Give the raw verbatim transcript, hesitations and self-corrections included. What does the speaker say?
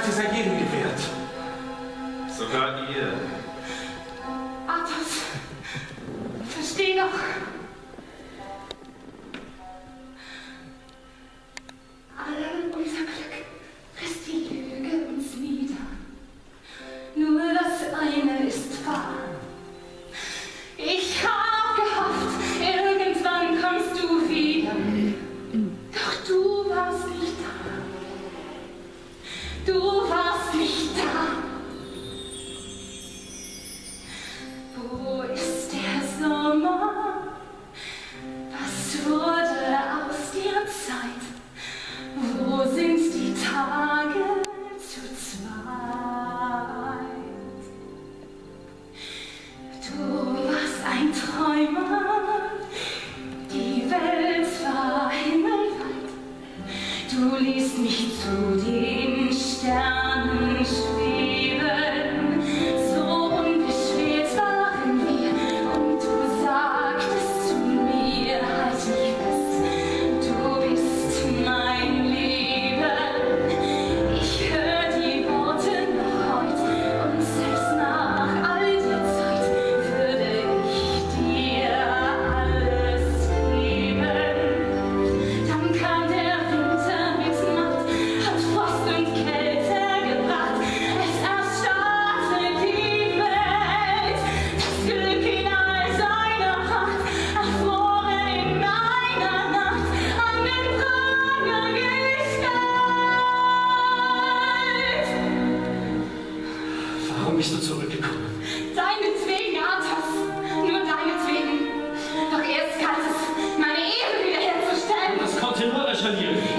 sagte, sei jedem gewährt. Sogar ihr. Athos, versteh doch. All unser Glück riss die Lüge uns nieder. Nur das eine ist wahr. Ich hab gehofft, irgendwann kommst du wieder. Doch du warst nicht da. Du warst nicht da. Wo ist der Sommer? Was wurde aus der Zeit? Wo sind die Tage zu zweit? Du warst ein Träumer, die Welt war himmelweit. Du ließt mich zu den Sternen schweben, so unbeschwert waren wir. Und du sagtest zu mir, halt mich fest, du bist mein Leben. Ich höre die Worte noch heute und selbst nach all der Zeit würde ich dir alles geben. Dann kam der Winter mit Macht, hat Frost und Kälte gebracht. Es erstarrte die Welt, das Glück in all seiner Pracht erfror in einer Nacht an den Prager gestellt. Warum bist du zurückgekommen? Deinetwegen, Athos, nur deinetwegen. Doch erst galt es, meine Ehre wiederherzustellen. Das konnte nur der Chalier.